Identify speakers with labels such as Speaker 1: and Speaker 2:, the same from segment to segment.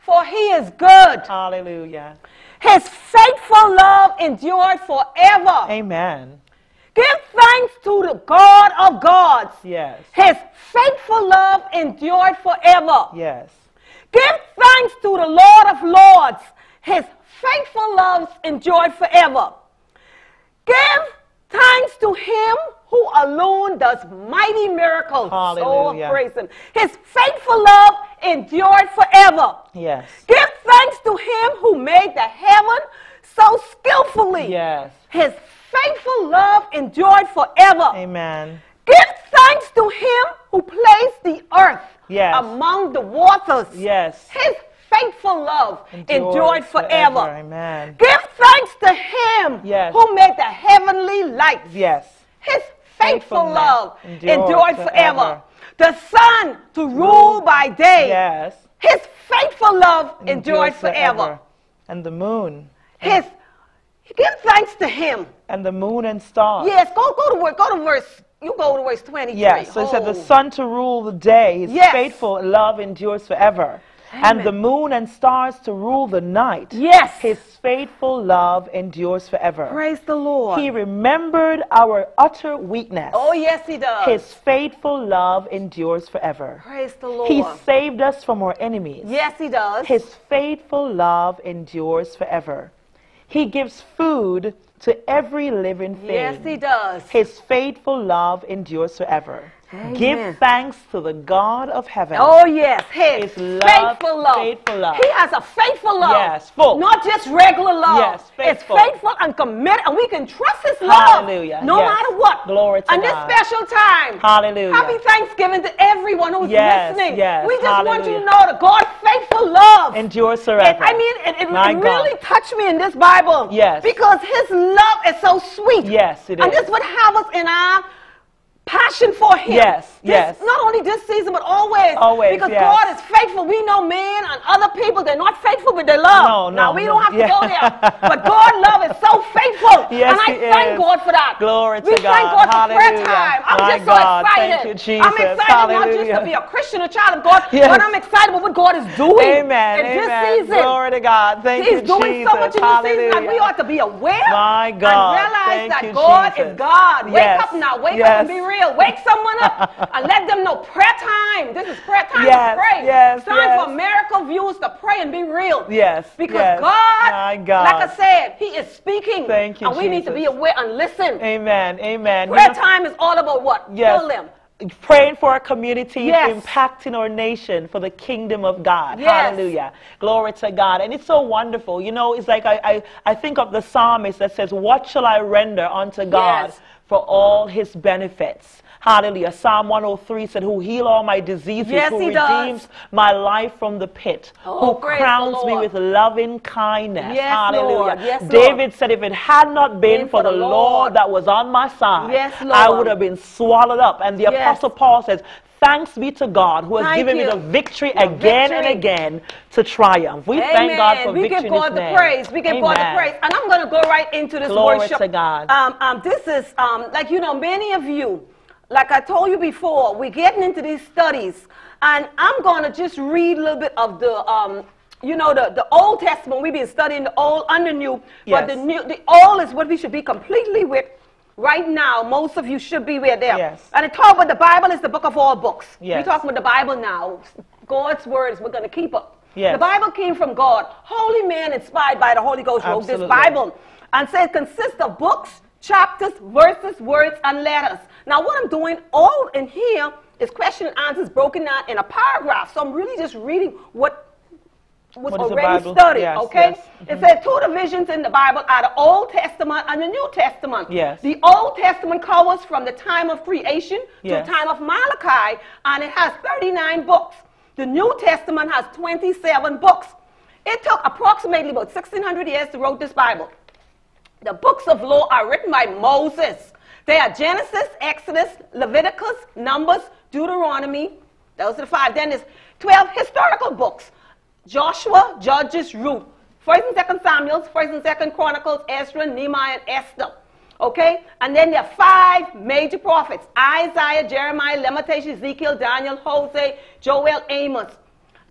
Speaker 1: for he is good.
Speaker 2: Hallelujah.
Speaker 1: His faithful love endured forever.
Speaker 2: Amen.
Speaker 1: Give thanks to the God of gods.
Speaker 2: Yes.
Speaker 1: His faithful love endured forever.
Speaker 2: Yes.
Speaker 1: Give thanks to the Lord of lords. His faithful love endured forever. Give thanks to him who alone does mighty miracles.
Speaker 2: Hallelujah.
Speaker 1: Oh, praise him. His faithful love endured forever.
Speaker 2: Yes.
Speaker 1: Give thanks to him who made the heaven so skillfully.
Speaker 2: Yes.
Speaker 1: His faithful love endured forever.
Speaker 2: Amen.
Speaker 1: Give thanks to him who placed the earth
Speaker 2: Yes.
Speaker 1: among the waters.
Speaker 2: Yes.
Speaker 1: His faithful love endured forever.
Speaker 2: Amen.
Speaker 1: Give thanks to him
Speaker 2: Yes.
Speaker 1: who made the heavenly lights.
Speaker 2: Yes.
Speaker 1: His faithful
Speaker 2: Faithfulness
Speaker 1: love endured forever.
Speaker 2: forever.
Speaker 1: The sun to rule by day.
Speaker 2: Yes.
Speaker 1: His faithful love endured forever.
Speaker 2: And the moon.
Speaker 1: Give thanks to him.
Speaker 2: And the moon and stars.
Speaker 1: Yes, go to verse 23.
Speaker 2: Yes, so it said the sun to rule the day, his
Speaker 1: Yes.
Speaker 2: faithful love endures forever.
Speaker 1: Amen.
Speaker 2: And the moon and stars to rule the night.
Speaker 1: Yes.
Speaker 2: His faithful love endures forever.
Speaker 1: Praise the Lord.
Speaker 2: He remembered our utter weakness.
Speaker 1: Oh, yes, he does.
Speaker 2: His faithful love endures forever.
Speaker 1: Praise the Lord.
Speaker 2: He saved us from our enemies.
Speaker 1: Yes, he does.
Speaker 2: His faithful love endures forever. He gives food to every living thing.
Speaker 1: Yes, he does.
Speaker 2: His faithful love endures forever.
Speaker 1: Amen.
Speaker 2: Give thanks to the God of heaven.
Speaker 1: Oh, yes, his faithful love.
Speaker 2: Faithful love.
Speaker 1: He has a faithful love.
Speaker 2: Yes, full.
Speaker 1: Not just regular love.
Speaker 2: Yes, faithful.
Speaker 1: It's faithful and committed, and we can trust his love.
Speaker 2: Hallelujah.
Speaker 1: No
Speaker 2: Yes.
Speaker 1: matter what.
Speaker 2: Glory to
Speaker 1: and
Speaker 2: God.
Speaker 1: this special time.
Speaker 2: Hallelujah.
Speaker 1: Happy Thanksgiving to everyone who's
Speaker 2: Yes,
Speaker 1: listening.
Speaker 2: yes.
Speaker 1: We just want you to
Speaker 2: Hallelujah.
Speaker 1: know that God's faithful love.
Speaker 2: Endures forever.
Speaker 1: It
Speaker 2: My
Speaker 1: really
Speaker 2: God.
Speaker 1: touched me in this Bible.
Speaker 2: Yes.
Speaker 1: Because his love is so sweet.
Speaker 2: Yes, it
Speaker 1: And
Speaker 2: is.
Speaker 1: this would have us in our passion for him.
Speaker 2: Yes, yes.
Speaker 1: Not only this season, but always.
Speaker 2: Always,
Speaker 1: Because
Speaker 2: yes.
Speaker 1: God is faithful. We know men and other people, they're not faithful with their love.
Speaker 2: No,
Speaker 1: now,
Speaker 2: no,
Speaker 1: we
Speaker 2: no.
Speaker 1: don't have to
Speaker 2: Yeah.
Speaker 1: go there. But God's love is so faithful.
Speaker 2: Yes,
Speaker 1: and I
Speaker 2: he
Speaker 1: thank
Speaker 2: is.
Speaker 1: God for that.
Speaker 2: Glory to
Speaker 1: we thank
Speaker 2: God.
Speaker 1: God for prayer
Speaker 2: Hallelujah.
Speaker 1: time. I'm
Speaker 2: My
Speaker 1: just so
Speaker 2: God.
Speaker 1: excited.
Speaker 2: Thank you, Jesus.
Speaker 1: I'm excited not just
Speaker 2: Hallelujah.
Speaker 1: to be a Christian, a child of God,
Speaker 2: Yes.
Speaker 1: but I'm excited about what God is doing
Speaker 2: Amen.
Speaker 1: in
Speaker 2: Amen.
Speaker 1: this season.
Speaker 2: Glory to God. Thank
Speaker 1: He's
Speaker 2: you,
Speaker 1: doing
Speaker 2: Jesus.
Speaker 1: so much in this season that we
Speaker 2: Hallelujah.
Speaker 1: ought to be aware
Speaker 2: My God.
Speaker 1: and realize
Speaker 2: Thank
Speaker 1: that
Speaker 2: you,
Speaker 1: God
Speaker 2: Jesus.
Speaker 1: is God. Wake
Speaker 2: Yes.
Speaker 1: up now. Wake up
Speaker 2: Yes.
Speaker 1: and be real. Wake someone up and let them know prayer time. This is prayer time
Speaker 2: Yes,
Speaker 1: to pray.
Speaker 2: yes,
Speaker 1: It's time
Speaker 2: yes.
Speaker 1: for miracle views to pray and be real.
Speaker 2: Yes.
Speaker 1: Because
Speaker 2: yes.
Speaker 1: God,
Speaker 2: My God.
Speaker 1: like I said, He is speaking.
Speaker 2: Thank you,
Speaker 1: and we need to
Speaker 2: Jesus.
Speaker 1: be aware and listen.
Speaker 2: Amen. Amen. You
Speaker 1: Prayer
Speaker 2: know,
Speaker 1: time is all about what?
Speaker 2: Yes.
Speaker 1: Tell them.
Speaker 2: praying for our community,
Speaker 1: Yes.
Speaker 2: impacting our nation for the kingdom of God.
Speaker 1: Yes.
Speaker 2: Hallelujah. Glory to God. And it's so wonderful. You know, it's like I think of the psalmist that says, what shall I render unto God
Speaker 1: Yes.
Speaker 2: for all his benefits? Hallelujah. Psalm 103 said, who heal all my diseases,
Speaker 1: Yes,
Speaker 2: who
Speaker 1: he does.
Speaker 2: redeems my life from the pit,
Speaker 1: Oh,
Speaker 2: who
Speaker 1: praise the
Speaker 2: crowns me
Speaker 1: Lord.
Speaker 2: with loving kindness.
Speaker 1: Yes,
Speaker 2: Hallelujah.
Speaker 1: Lord. Yes, Lord.
Speaker 2: David said, if it had not been for the Lord that was on my side,
Speaker 1: Yes,
Speaker 2: I
Speaker 1: Lord.
Speaker 2: would have been swallowed up. And the
Speaker 1: Yes.
Speaker 2: Apostle Paul says, thanks be to God who has
Speaker 1: Thank
Speaker 2: given me
Speaker 1: you.
Speaker 2: the victory
Speaker 1: The
Speaker 2: again and
Speaker 1: victory.
Speaker 2: again to triumph. We
Speaker 1: Amen.
Speaker 2: thank God for
Speaker 1: we
Speaker 2: victory
Speaker 1: give
Speaker 2: in
Speaker 1: God
Speaker 2: His
Speaker 1: the
Speaker 2: name.
Speaker 1: praise. We give God the
Speaker 2: Amen.
Speaker 1: praise. And I'm going to go right into this
Speaker 2: Glory
Speaker 1: worship.
Speaker 2: to God.
Speaker 1: This is, like, you know, many of you, like I told you before, we're getting into these studies. And I'm going to just read a little bit of the, you know, the Old Testament. We've been studying the Old and the New.
Speaker 2: Yes.
Speaker 1: But the Old is what we should be completely with. Right now, most of you should be with there.
Speaker 2: Yes.
Speaker 1: And it talks about the Bible is the book of all books.
Speaker 2: Yes.
Speaker 1: We're talking about the Bible now. God's words, we're going to keep up.
Speaker 2: Yes.
Speaker 1: The Bible came from God. Holy man inspired by the Holy Ghost wrote this
Speaker 2: Absolutely.
Speaker 1: Bible. And said it consists of books, chapters, verses, words, and letters. Now what I'm doing all in here is question and answers broken down in a paragraph. So I'm really just reading what was
Speaker 2: What is the
Speaker 1: already
Speaker 2: Bible?
Speaker 1: studied,
Speaker 2: Yes,
Speaker 1: okay?
Speaker 2: yes.
Speaker 1: It said two divisions in the Bible are the Old Testament and the New Testament.
Speaker 2: Yes.
Speaker 1: The Old Testament covers from the time of creation
Speaker 2: Yes.
Speaker 1: to the time of Malachi, and it has 39 books. The New Testament has 27 books. It took approximately about 1,600 years to write this Bible. The books of law are written by Moses. They are Genesis, Exodus, Leviticus, Numbers, Deuteronomy. Those are the 5. Then there's 12 historical books. Joshua, Judges, Ruth. 1st and 2nd Samuel, 1st and 2nd Chronicles, Ezra, Nehemiah, and Esther. Okay? And then there are 5 major prophets. Isaiah, Jeremiah, Lamentations, Ezekiel, Daniel, Hosea, Joel, Amos. And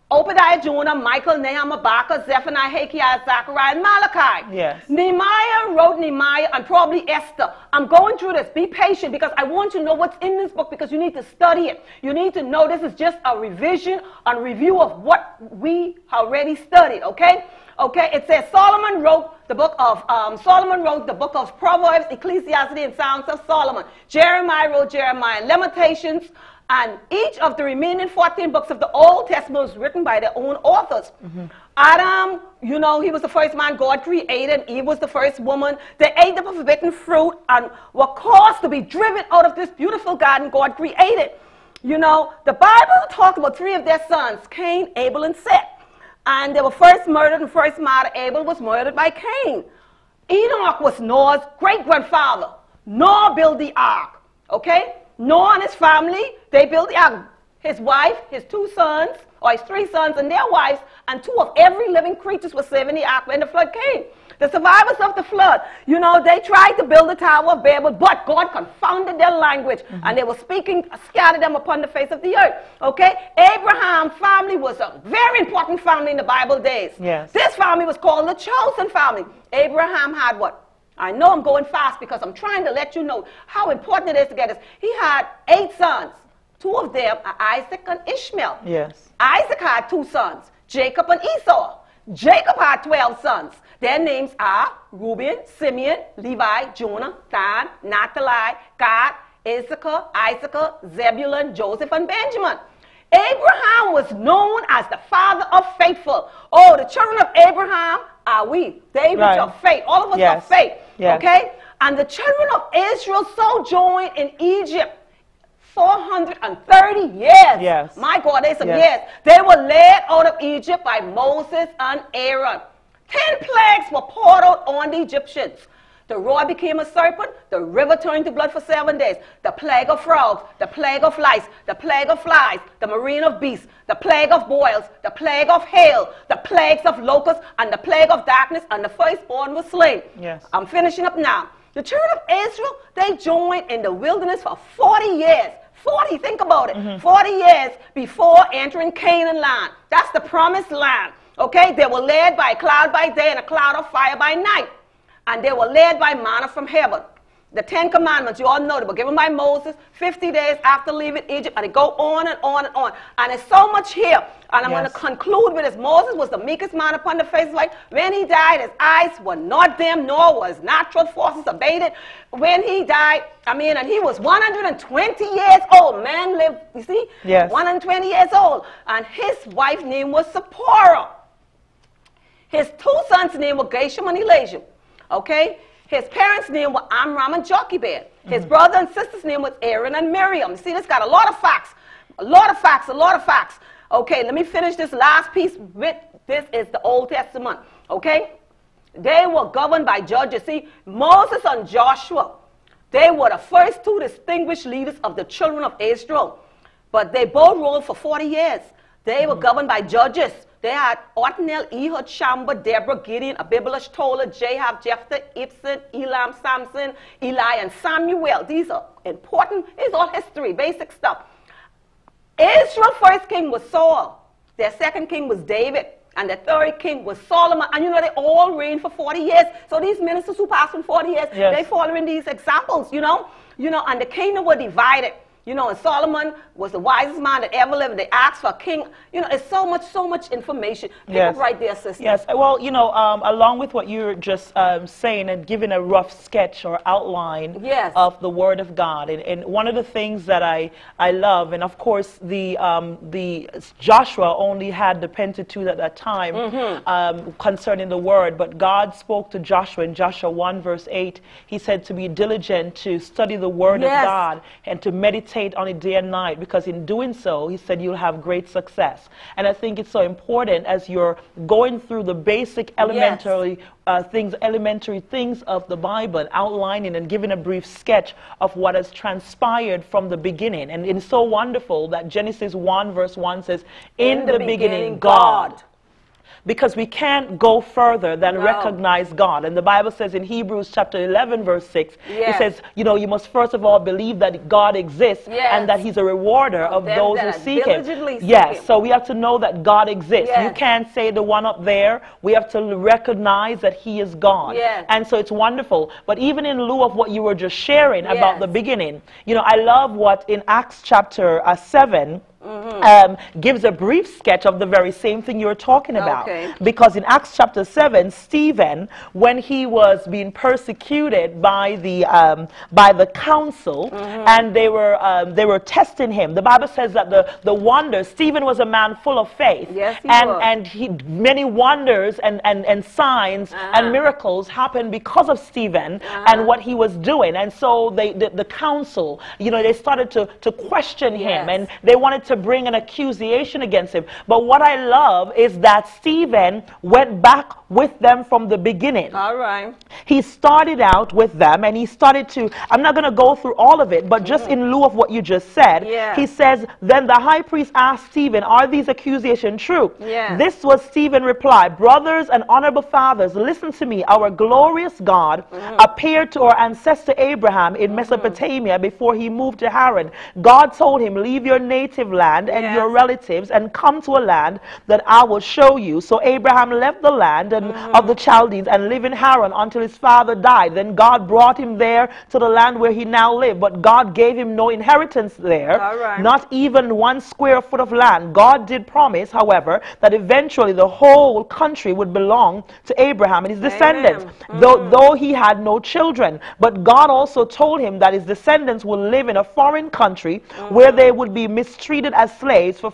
Speaker 1: Obadiah, Jonah, Michael, Nahum, Habakkuk, Zephaniah, Hezekiah, Zechariah, and Malachi.
Speaker 2: Yes.
Speaker 1: Nehemiah wrote Nehemiah and probably Esther. I'm going through this. Be patient because I want you to know what's in this book because you need to study it. You need to know this is just a revision and review of what we already studied, okay? Okay, it says Solomon wrote the book of Proverbs, Ecclesiastes, and Songs of Solomon. Jeremiah wrote Jeremiah and Lamentations. And each of the remaining 14 books of the Old Testament was written by their own authors. Adam, you know, he was the first man God created. Eve was the first woman. They ate the forbidden fruit and were caused to be driven out of this beautiful garden God created. You know, the Bible talks about 3 of their sons, Cain, Abel, and Seth. And they were first murdered, and first martyr Abel was murdered by Cain. Enoch was Noah's great-grandfather. Noah built the ark, okay? Noah and his family, they built the ark. His wife, his 2 sons, or his 3 sons and their wives, and 2 of every living creatures were saved in the ark when the flood came. The survivors of the flood, you know, they tried to build the Tower of Babel, but God confounded their language, and they were speaking, scattered them upon the face of the earth. Okay? Abraham's family was a very important family in the Bible days.
Speaker 2: Yes.
Speaker 1: This family was called the chosen family. Abraham had what? I know I'm going fast because I'm trying to let you know how important it is to get this. He had 8 sons. 2 of them are Isaac and Ishmael.
Speaker 2: Yes.
Speaker 1: Isaac had 2 sons, Jacob and Esau. Jacob had 12 sons. Their names are Reuben, Simeon, Levi, Jonah, Dan, Naphtali, Gad, Issachar, Isaac, Zebulun, Joseph, and Benjamin. Abraham was known as the father of faithful. Oh, the children of Abraham are we. They which are faith. All of us are faith.
Speaker 2: Yes.
Speaker 1: Okay? And the children of Israel sojourned in Egypt 430 years.
Speaker 2: Yes.
Speaker 1: My God, there's some years. They were led out of Egypt by Moses and Aaron. 10 plagues were poured out on the Egyptians. The rod became a serpent. The river turned to blood for 7 days. The plague of frogs, the plague of lice, the plague of flies, the marine of beasts, the plague of boils, the plague of hail, the plagues of locusts, and the plague of darkness, and the firstborn was slain.
Speaker 2: Yes.
Speaker 1: I'm finishing up now. The children of Israel, they joined in the wilderness for 40 years. 40, think about it. 40 years before entering Canaan land. That's the promised land. Okay, they were led by a cloud by day and a cloud of fire by night. And they were led by manna from heaven. The 10 commandments, you all know, they were given by Moses 50 days after leaving Egypt. And they go on and on and on. And there's so much here. And I'm going to conclude with this. Moses was the meekest man upon the face of life. When he died, his eyes were not dim, nor was natural forces abated. When he died, and he was 120 years old. Man lived, you see?
Speaker 2: Yes.
Speaker 1: 120 years old. And his wife's name was Zipporah. His 2 sons' name were Gershom and Elijah. Okay? His parents' name were Amram and Jochebed. His brother and sister's name was Aaron and Miriam. See, this got a lot of facts. A lot of facts, a lot of facts. Okay, let me finish this last piece with this is the Old Testament. Okay? They were governed by judges. See, Moses and Joshua, they were the first 2 distinguished leaders of the children of Israel. But they both ruled for 40 years. They were governed by judges. They had Othniel, Ehud, Shamba, Deborah, Gideon, Abimelech, Tola, Jahab, Jephthah, Ibzan, Elam, Samson, Eli, and Samuel. These are important. It's all history, basic stuff. Israel's first king was Saul. Their second king was David. And the third king was Solomon. And you know, they all reigned for 40 years. So these ministers who passed from 40 years, they follow in these examples, you know. And the kingdom were divided. You know, and Solomon was the wisest man that ever lived. They asked for a king. You know, it's so much information. Pick up right there, sister.
Speaker 2: Yes. Well, you know, along with what you're just saying and giving a rough sketch or outline of the Word of God. And one of the things that I love, and of course, the Joshua only had the Pentateuch at that time concerning the Word. But God spoke to Joshua in Joshua 1 verse 8. He said to be diligent to study the Word of God and to meditate on it day and night, because in doing so, he said, you'll have great success. And I think it's so important as you're going through the basic elementary things of the Bible, and outlining and giving a brief sketch of what has transpired from the beginning. And it's so wonderful that Genesis 1 verse 1 says, in the beginning God. because we can't go further than recognize God. And the Bible says in Hebrews chapter 11 verse 6, it says, you know, you must first of all believe that God exists and that he's a rewarder of those who seek him. Yes, so we have to know that God exists. You can't say the one up there. We have to recognize that he is God. And so it's wonderful. But even in lieu of what you were just sharing about the beginning, you know, I love what in Acts chapter 7, gives a brief sketch of the very same thing you're talking about. Because in Acts chapter 7, Stephen, when he was being persecuted by the council, and they were testing him, the Bible says that the wonders, Stephen was a man full of faith, and many wonders and signs and miracles happened because of Stephen and what he was doing. And so the council, you know, they started to question him, and they wanted to bring an accusation against him. But what I love is that Stephen went back with them from the beginning.
Speaker 1: All right.
Speaker 2: He started out with them, and he started to, I'm not going to go through all of it, but just in lieu of what you just said, he says, then the high priest asked Stephen, are these accusations true? This was Stephen replied, brothers and honorable fathers, listen to me. Our glorious God appeared to our ancestor Abraham in Mesopotamia before he moved to Haran. God told him, leave your native land and your relatives and come to a land that I will show you. So Abraham left the land of the Chaldeans and lived in Haran until his father died. Then God brought him there to the land where he now lived, but God gave him no inheritance there, not even 1 square foot of land. God did promise, however, that eventually the whole country would belong to Abraham and his descendants, though he had no children. But God also told him that his descendants will live in a foreign country where they would be mistreated as slaves for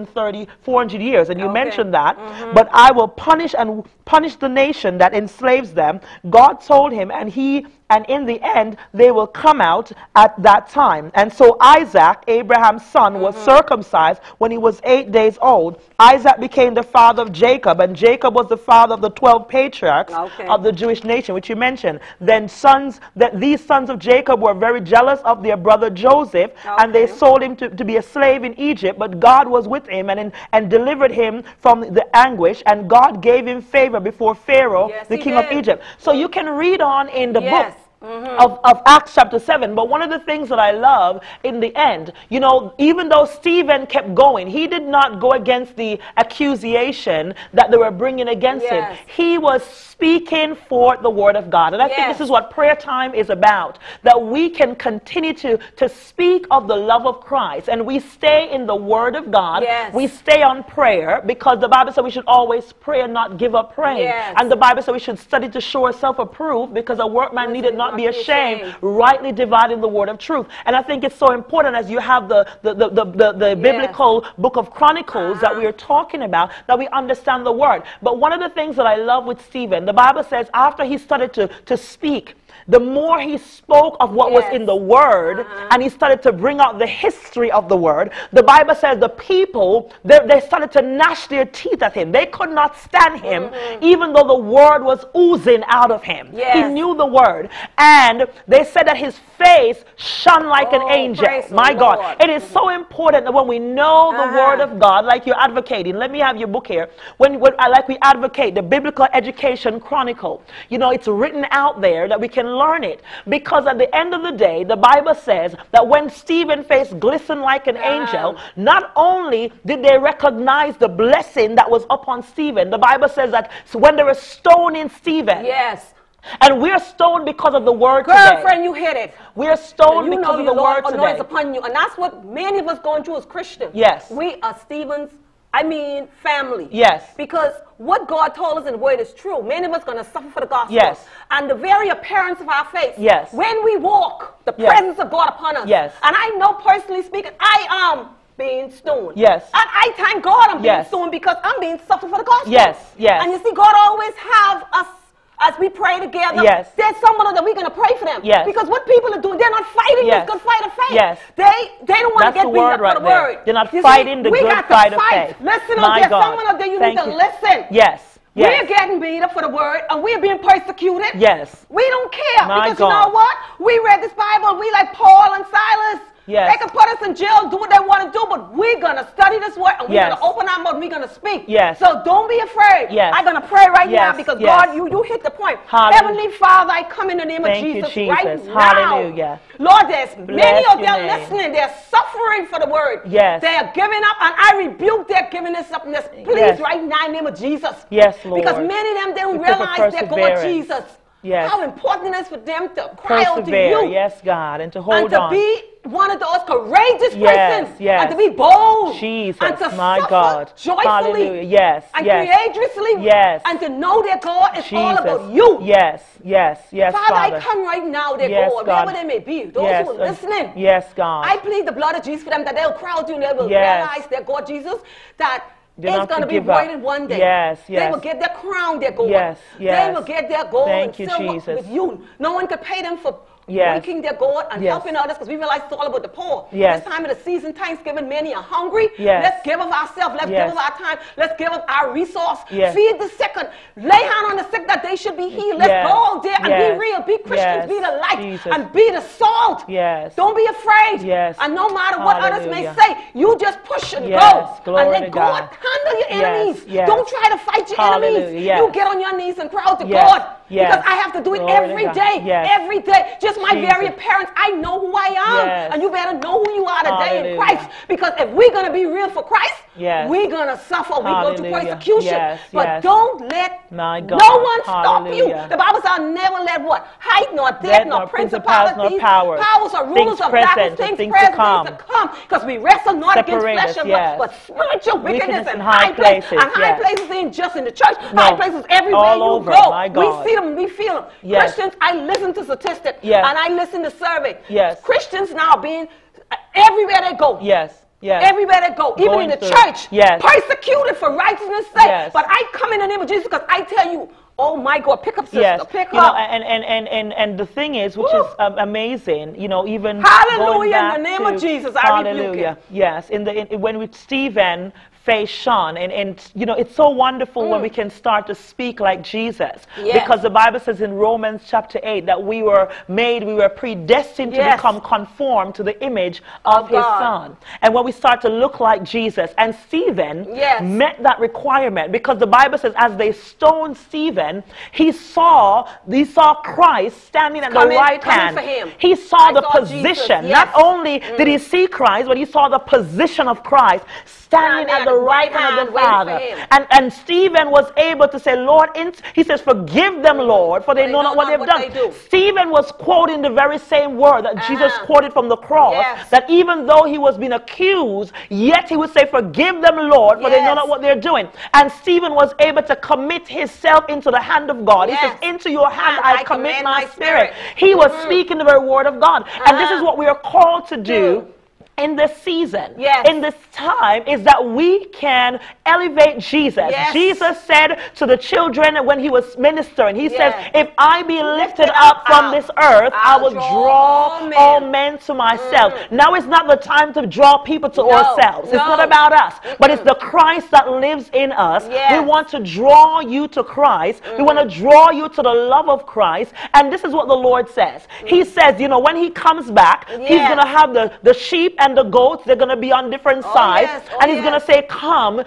Speaker 2: 400 years. And you mentioned that. But I will punish the nation that enslaves them. God told him, and in the end, they will come out at that time. And so Isaac, Abraham's son, was circumcised when he was 8 days old. Isaac became the father of Jacob, and Jacob was the father of the 12 patriarchs of the Jewish nation, which you mentioned. Then these sons of Jacob were very jealous of their brother Joseph, and they sold him to be a slave in Egypt. But God was with him and delivered him from the anguish, and God gave him favor before Pharaoh, the king of Egypt. So you can read on in the book of Acts chapter 7. But one of the things that I love in the end, you know, even though Stephen kept going, he did not go against the accusation that they were bringing against him. He was speaking for the word of God. And I think this is what prayer time is about, that we can continue to speak of the love of Christ, and we stay in the word of God. We stay on prayer, because the Bible says we should always pray and not give up praying. And the Bible says we should study to show ourselves approved, because a workman needed not be ashamed, rightly dividing the word of truth. And I think it's so important, as you have the biblical book of Chronicles that we are talking about, that we understand the word. But one of the things that I love with Stephen, the Bible says after he started to speak, the more he spoke of what was in the word, and he started to bring out the history of the word, the Bible says the people, they started to gnash their teeth at him. They could not stand him, even though the word was oozing out of him. He knew the word. And they said that his face shone like an angel. My God. It is so important that when we know the word of God, like you're advocating, let me have your book here, like we advocate the Biblical Education Chronicle, you know, it's written out there that we can learn it. Because at the end of the day, the Bible says that when Stephen's face glistened like an angel, not only did they recognize the blessing that was upon Stephen, the Bible says that when they were stoning Stephen, and we're stoned because of the word today.
Speaker 1: Girlfriend, you hit it.
Speaker 2: We're stoned because of the word today.
Speaker 1: Upon you. And that's what many of us going through as Christians. We are Stephen's, family. Because what God told us in the word is true. Many of us are going to suffer for the gospel. And the very appearance of our faith. When we walk, the presence of God upon us. And I know, personally speaking, I am being stoned. And I thank God I'm being stoned, because I'm being suffered for the gospel. And you see, God always have us, as we pray together, there's someone that we're going to pray for them. Because what people are doing, they're not fighting this good fight of faith. They don't want to get beat up for the word.
Speaker 2: They're not fighting the good fight of faith.
Speaker 1: Listen, there's someone up there, you need to listen. We're getting beat up for the word, and we're being persecuted. We don't care, because you know what? We read this Bible, and we like Paul and Silas.
Speaker 2: Yes.
Speaker 1: They can put us in jail, do what they want to do, but we're going to study this word, and we're going to open our mouth, and we're going to speak.
Speaker 2: Yes.
Speaker 1: So don't be afraid.
Speaker 2: Yes.
Speaker 1: I'm going to pray right now because God, you hit the point.
Speaker 2: Hallelujah.
Speaker 1: Heavenly Father, I come in the name of Jesus, right now.
Speaker 2: Hallelujah.
Speaker 1: Lord, there's many of them listening. They're suffering for the word.
Speaker 2: Yes.
Speaker 1: They are giving up, and I rebuke their giving this up. Please, right now, in the name of Jesus.
Speaker 2: Yes, Lord.
Speaker 1: Because many of them, they don't realize they're God Jesus.
Speaker 2: Yes.
Speaker 1: How important it is for them to cry out to you.
Speaker 2: Yes, God, and to hold
Speaker 1: on. And to be one of those courageous persons.
Speaker 2: Yes.
Speaker 1: And to be bold.
Speaker 2: Jesus,
Speaker 1: and to
Speaker 2: my
Speaker 1: suffer
Speaker 2: God.
Speaker 1: joyfully.
Speaker 2: Hallelujah. Yes.
Speaker 1: And courageously.
Speaker 2: Yes.
Speaker 1: And to know that God is all about you.
Speaker 2: Yes.
Speaker 1: Father, I come right now, dear God, wherever they may be, those who are listening.
Speaker 2: Yes, God.
Speaker 1: I plead the blood of Jesus for them, that they'll cry out to you and they will realize that God Jesus, that it's going to be voided one day.
Speaker 2: Yes.
Speaker 1: They will get their crown, their gold.
Speaker 2: Yes.
Speaker 1: They will get their gold and
Speaker 2: you,
Speaker 1: silver
Speaker 2: Jesus.
Speaker 1: with you. No one could pay them for breaking their gold and helping others, because we realize it's all about the poor. This time of the season, Thanksgiving, many are hungry. Let's give of ourselves. Let's give of our time. Let's give of our resource. Feed the sick. Lay hand on the sick that they should be healed. Let's go out there and be real. Be Christians. Be the light and be the salt. Don't be afraid. And no matter what others may say, you just push and go. And let God handle your enemies. Don't try to fight your enemies. You get on your knees and cry out to God. Because I have to do it every day. Every day. Just my very appearance, I know who I am. And you better know who you are today in Christ. Because if we're going to be real for Christ, we're going to suffer. We go through persecution. But don't let no one stop you. The Bible says, I'll never let what? Height, nor depth, nor principalities, powers or rulers of darkness, things present, things to come. Because we wrestle not against flesh and blood, but spiritual wickedness in high places. And high places ain't just in the church. High places everywhere you go. We see them, we feel them. Christians, I listen to statistics and I listen to surveys. Christians now being everywhere they go. Everywhere they go, even in the church, persecuted for righteousness' sake. But I come in the name of Jesus because I tell you, oh my God, pick up, sister, pick up.
Speaker 2: And the thing is, which is amazing, even
Speaker 1: hallelujah, in the name of Jesus, I rebuke it.
Speaker 2: Yes, when Stephen faced Sean, and it's so wonderful when we can start to speak like Jesus, because the Bible says in Romans chapter 8 that we were predestined to become conformed to the image of his Son. And when we start to look like Jesus, and Stephen met that requirement, because the Bible says as they stoned Stephen, he saw Christ standing at the right hand. He saw the position. Not only did he see Christ, but he saw the position of Christ standing at the right hand of the Father. And Stephen was able to say, Lord, he says, forgive them, Lord, for they know not what they've done. Stephen was quoting the very same word that Jesus quoted from the cross, that even though he was being accused, yet he would say, forgive them, Lord, for they know not what they're doing. And Stephen was able to commit himself into the hand of God. He says, into your hand I commit my spirit. He was speaking the very word of God. And this is what we are called to do in this season, in this time, is that we can elevate Jesus. Jesus said to the children when he was ministering, he says, if I be lifted up from this earth, I will draw all men to myself. Now it's not the time to draw people to ourselves. It's not about us, but it's the Christ that lives in us. We want to draw you to Christ. We want to draw you to the love of Christ. And this is what the Lord says. He says, when he comes back, he's going to have the sheep and the goats. They're going to be on different sides. And he's going to say, come,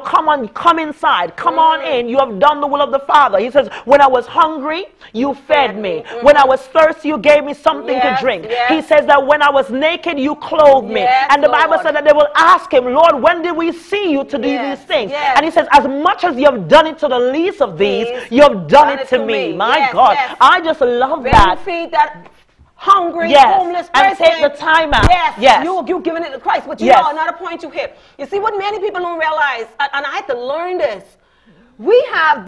Speaker 2: come inside. Come on in. You have done the will of the Father. He says, when I was hungry, you fed me. When I was thirsty, you gave me something to drink. He says that when I was naked, you clothed me. And the Bible said that they will ask him, Lord, when did we see you to do these things? And he says, as much as you have done it to the least of these, you have done it to me. My God, I just love that.
Speaker 1: Hungry, homeless person.
Speaker 2: And take the time out.
Speaker 1: You're giving it to Christ. But you know, another point you hit. You see what many people don't realize, and I had to learn this. We have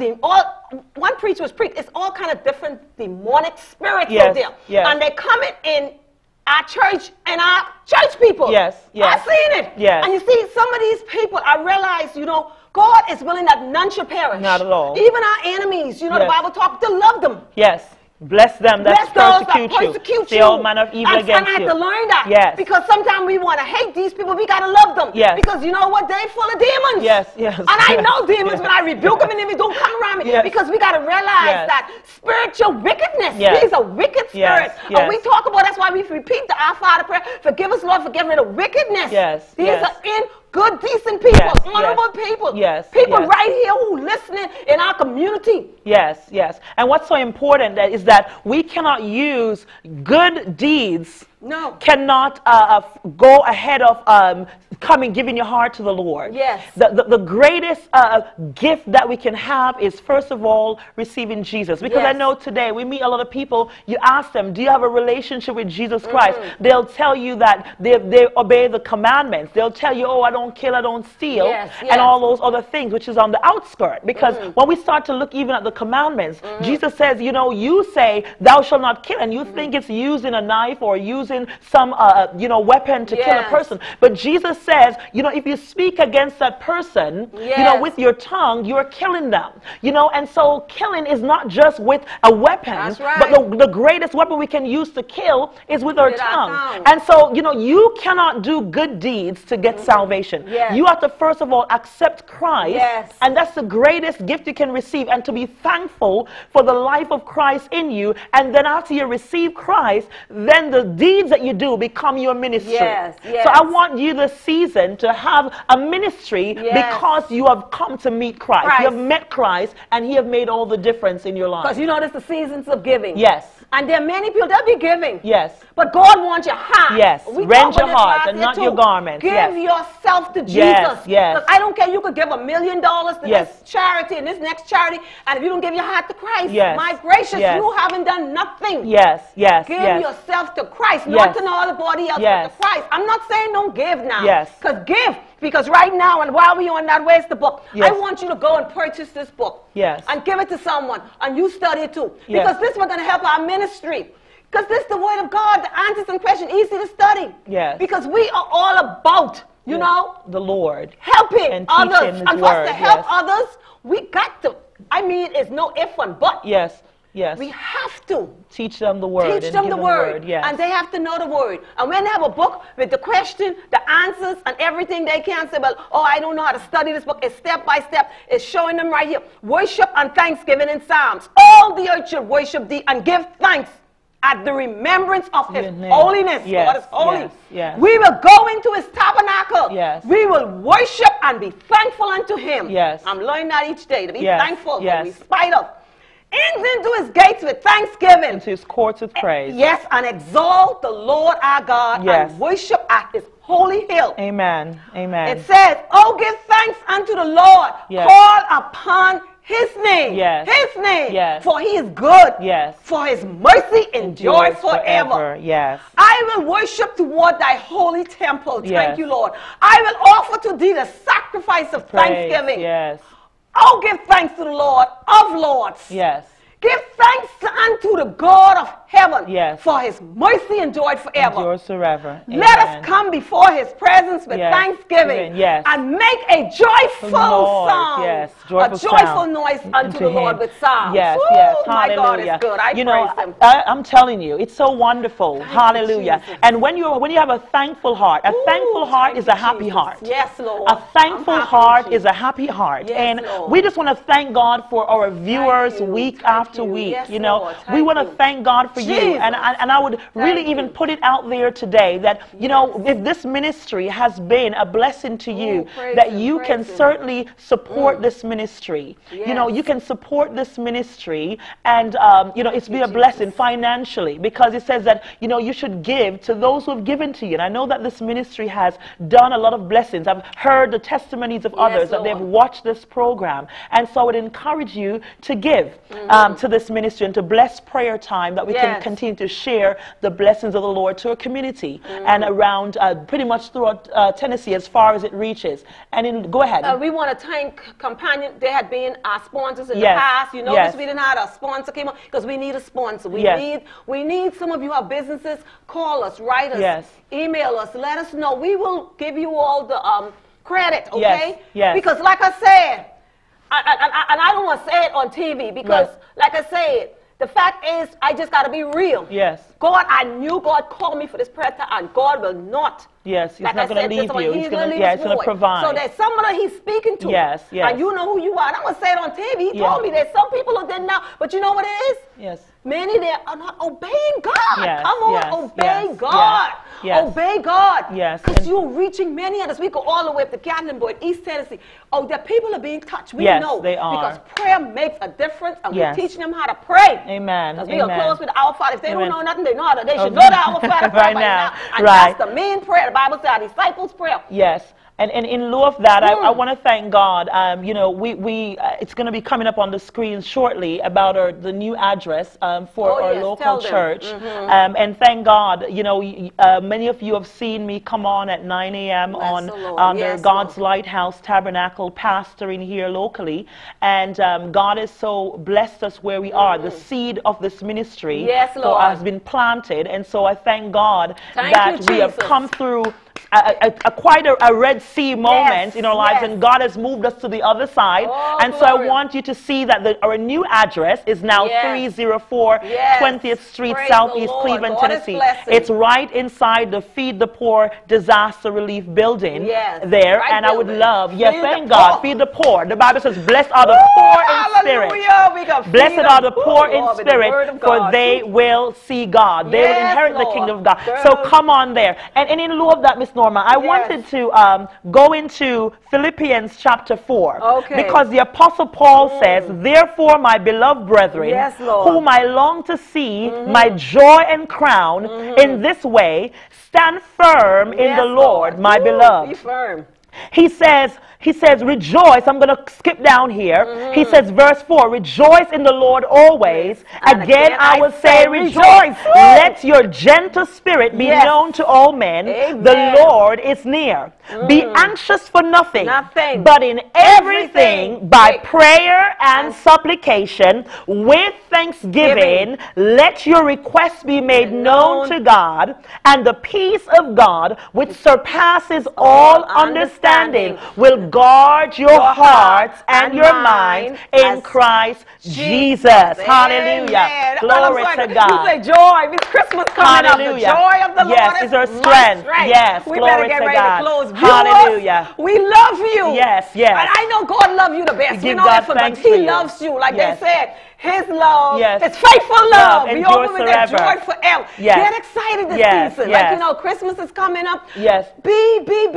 Speaker 1: one preacher was preached, it's all kind of different demonic spirits out there. And they come in our church and our church people. I've seen it. And you see, some of these people, I realize, God is willing that none should perish.
Speaker 2: Not at all.
Speaker 1: Even our enemies, the Bible talks to love them.
Speaker 2: Bless them that persecute you. Say all manner of evil against you.
Speaker 1: And I had to learn that.
Speaker 2: Yes.
Speaker 1: Because sometimes we want to hate these people. We got to love them.
Speaker 2: Yes.
Speaker 1: Because you know what? They're full of demons.
Speaker 2: Yes, yes.
Speaker 1: And I know demons, but I rebuke them and if they don't come around me.
Speaker 2: Yes.
Speaker 1: Because we got to realize that spiritual wickedness.
Speaker 2: Yes.
Speaker 1: These are wicked spirits.
Speaker 2: Yes.
Speaker 1: And we talk about, that's why we repeat the Our Father prayer. Forgive us, Lord, for getting rid of wickedness.
Speaker 2: Yes.
Speaker 1: These are in good, decent people, honorable people.
Speaker 2: Yes.
Speaker 1: People right here who listening in our community.
Speaker 2: Yes, yes. And what's so important is that we cannot use good deeds.
Speaker 1: No.
Speaker 2: Cannot go ahead of giving your heart to the Lord.
Speaker 1: Yes.
Speaker 2: The greatest gift that we can have is, first of all, receiving Jesus. Because I know today we meet a lot of people, you ask them, do you have a relationship with Jesus Christ? They'll tell you that they obey the commandments. They'll tell you, oh, I don't kill, I don't steal, and all those other things, which is on the outskirt. Because when we start to look even at the commandments, Jesus says, you know, you say, thou shalt not kill, and you think it's using a knife or using some weapon to kill a person. But Jesus says, you know, if you speak against that person, you know, with your tongue, you're killing them. You know, and so killing is not just with a weapon, but the greatest weapon we can use to kill is with our tongue. And so, you know, you cannot do good deeds to get salvation. You have to first of all accept Christ, and that's the greatest gift you can receive, and to be thankful for the life of Christ in you. And then after you receive Christ, then the deeds that you do become your ministry. So I want you this season to have a ministry because you have come to meet Christ. You have met Christ, and He have made all the difference in your life.
Speaker 1: Because you know, there's the seasons of giving.
Speaker 2: Yes.
Speaker 1: And there are many people that be giving.
Speaker 2: Yes.
Speaker 1: But God wants your heart.
Speaker 2: Yes. Rend your heart and not your garments.
Speaker 1: Give yourself to Jesus.
Speaker 2: Yes. Yes.
Speaker 1: I don't care. You could give $1 million to this charity and this next charity, and if you don't give your heart to Christ, my gracious, you haven't done nothing.
Speaker 2: Yes. Yes.
Speaker 1: Give yourself to Christ, not to no other body else, but to Christ. I'm not saying don't give now.
Speaker 2: Yes.
Speaker 1: Because give. Because right now, and while we're on that, where's the book? I want you to go and purchase this book.
Speaker 2: Yes.
Speaker 1: And give it to someone. And you study it too. Because this is going to help our ministry. Because this is the Word of God, the answers and questions, easy to study.
Speaker 2: Yes.
Speaker 1: Because we are all about, you know,
Speaker 2: the Lord.
Speaker 1: Helping
Speaker 2: and
Speaker 1: others. And for us to help
Speaker 2: yes.
Speaker 1: others, we got to. I mean, it's no if and but.
Speaker 2: Yes. Yes.
Speaker 1: We have to.
Speaker 2: Teach them the Word.
Speaker 1: Teach them the Word.
Speaker 2: Yes.
Speaker 1: And they have to know the Word. And when they have a book with the question, the answers, and everything, they can't say, well, oh, I don't know how to study this book. It's step by step. It's showing them right here. Worship and thanksgiving in Psalms. All the earth should worship thee and give thanks at the remembrance of His holiness. God is holy.
Speaker 2: Yes. Yes.
Speaker 1: We will go into His tabernacle.
Speaker 2: Yes.
Speaker 1: We will worship and be thankful unto Him.
Speaker 2: Yes.
Speaker 1: I'm learning that each day, to be thankful in spite of. Into His gates with thanksgiving.
Speaker 2: Into His courts with praise.
Speaker 1: Yes, and exalt the Lord our God and worship at His holy hill.
Speaker 2: Amen. Amen.
Speaker 1: It says, oh, give thanks unto the Lord. Call upon His name. His name. For He is good. For His mercy endures forever. I will worship toward thy holy temple. Thank you, Lord. I will offer to thee the sacrifice of thanksgiving. Oh, give thanks to the Lord of lords. Give thanks unto the God of heaven, for His mercy endured forever.
Speaker 2: Endures forever.
Speaker 1: Let us come before His presence with thanksgiving and make a joyful song, a joyful noise unto the Lord with psalms. My God is good. I praise Him.
Speaker 2: I'm telling you, it's so wonderful. Hallelujah. And when you have a thankful heart, a thankful heart is a happy heart.
Speaker 1: Yes, Lord.
Speaker 2: A thankful heart is a happy heart. And we just want to thank God for our viewers week after week. You know, we want to thank God for you. And I would really even put it out there today that, you know, if this ministry has been a blessing to you, that you can certainly support this ministry. You know, you can support this ministry and, you know, it's been a blessing financially, because it says that, you know, you should give to those who have given to you. And I know that this ministry has done a lot of blessings. I've heard the testimonies of others that they've watched this program. And so I would encourage you to give to this ministry and to bless Prayer Time, that we can continue to share the blessings of the Lord to our community and around pretty much throughout Tennessee as far as it reaches. And go ahead.
Speaker 1: We want to thank Companion. They had been our sponsors in the past. You notice we didn't have a sponsor came up because we need a sponsor. We need some of you have businesses. Call us, write us, email us, let us know. We will give you all the credit, okay? Because like I said, and I don't want to say it on TV because, like I said, The fact is, I just got to be real.
Speaker 2: Yes.
Speaker 1: God, I knew God called me for this prayer time, and God will not.
Speaker 2: Yes, He's not going to leave you. He's going to provide.
Speaker 1: So there's somebody He's speaking to.
Speaker 2: Yes, yes.
Speaker 1: And you know who you are. And I'm going to say it on TV. He told me there's some people who didn't know. But you know what it is?
Speaker 2: Yes.
Speaker 1: Many there are not obeying God.
Speaker 2: Yes,
Speaker 1: Come on, obey God.
Speaker 2: Yes.
Speaker 1: Obey God.
Speaker 2: Yes.
Speaker 1: Because you're reaching many others. We go all the way up to Gatlinburg, East Tennessee. Oh, the people are being touched. We know.
Speaker 2: They are.
Speaker 1: Because prayer makes a difference, and we're teaching them how to pray.
Speaker 2: Amen.
Speaker 1: Because we're going to close with Our Father. If they don't know nothing, they know how to. They should know the Our Father prayer right now. And that's the main prayer. The Bible says our disciples' prayer.
Speaker 2: Yes. And in lieu of that, I want to thank God. You know, it's going to be coming up on the screen shortly about the new address for our local church. And thank God, you know, many of you have seen me come on at 9 a.m. on the God's Lighthouse Tabernacle pastoring here locally. And God has so blessed us where we are. The seed of this ministry has been planted. And so I thank God that we have come through quite a Red Sea moment in our lives, and God has moved us to the other side. And so I want you to see that our new address is now 304 20th Street, Southeast Cleveland, Tennessee. It's right inside the Feed the Poor Disaster Relief Building there. And I would love, thank God, feed the poor. The Bible says, blessed are the poor in spirit. Blessed are the poor in spirit, for they will see God. They will inherit the kingdom of God. So come on there. And in lieu of that, Miss Norma, I wanted to go into Philippians chapter 4. Because the Apostle Paul says, therefore, my beloved brethren, whom I long to see, my joy and crown, in this way, stand firm in the Lord, my beloved.
Speaker 1: Be firm.
Speaker 2: He says, rejoice. I'm going to skip down here. He says, verse 4, rejoice in the Lord always. Again, I will say, rejoice. Let your gentle spirit be known to all men. The Lord is near. Be anxious for nothing, but in everything, by prayer and supplication, with thanksgiving, let your requests be made known to God, and the peace of God, which surpasses all understanding, will guard your hearts and your minds in Christ Jesus. Hallelujah. Glory to God.
Speaker 1: You say joy. It's Christmas coming up. The joy of the Lord
Speaker 2: is our strength. Yes,
Speaker 1: we
Speaker 2: glory
Speaker 1: better get
Speaker 2: to
Speaker 1: ready
Speaker 2: God.
Speaker 1: To close.
Speaker 2: Hallelujah.
Speaker 1: We love you.
Speaker 2: Yes.
Speaker 1: And I know God loves you the best.
Speaker 2: We know that,
Speaker 1: but He loves you. Like they said, His love, His faithful love. We open with that joy forever. Get excited this season. Like, you know, Christmas is coming up. Be,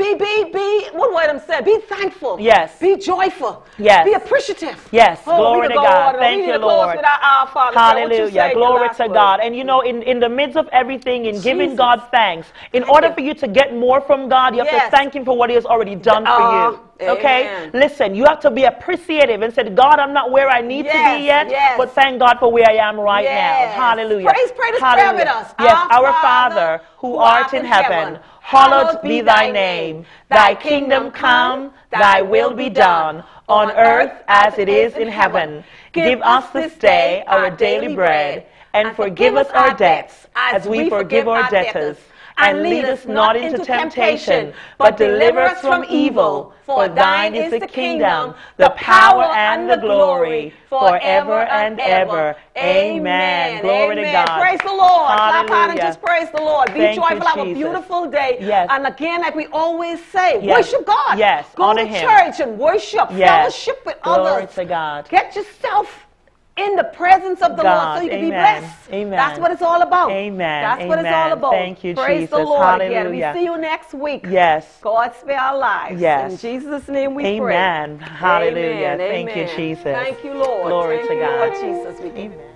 Speaker 1: what word I'm saying? Be thankful. Be joyful. Be appreciative.
Speaker 2: Glory to God. Thank you, Lord. Hallelujah. Glory to God. And you know, in the midst of everything, in giving God thanks, in order for you to get more from God, you have to thank Him for what He has already done for you. Okay? Listen, you have to be appreciative and say, God, I'm not where I need to be yet, but thank God for where I am right now. Hallelujah.
Speaker 1: Pray this prayer with us.
Speaker 2: Yes, our Father, who art in heaven, hallowed be thy name. Thy kingdom come, thy will be done, on earth as it is in heaven. Give us this day our daily bread, and forgive us our debts, as we forgive our debtors. And lead us not into temptation, but deliver us from evil. For thine is the kingdom, the power, and the glory, forever and ever. Amen. Glory to God.
Speaker 1: Praise the Lord. Clap out and just praise the Lord. Be joyful. Have a beautiful day. And again, like we always say, worship God. Go to church and worship. Fellowship with others.
Speaker 2: Glory to God.
Speaker 1: Get yourself in the presence of the Lord so you can be blessed. That's what it's all about. That's what it's all about.
Speaker 2: Thank you,
Speaker 1: Praise
Speaker 2: Jesus.
Speaker 1: the Lord.
Speaker 2: Hallelujah.
Speaker 1: Again. We see you next week. God spare our lives. In Jesus' name we pray.
Speaker 2: Hallelujah. Thank you, Jesus.
Speaker 1: Thank you, Lord.
Speaker 2: Glory to God.
Speaker 1: Lord Jesus. We give.
Speaker 2: Amen.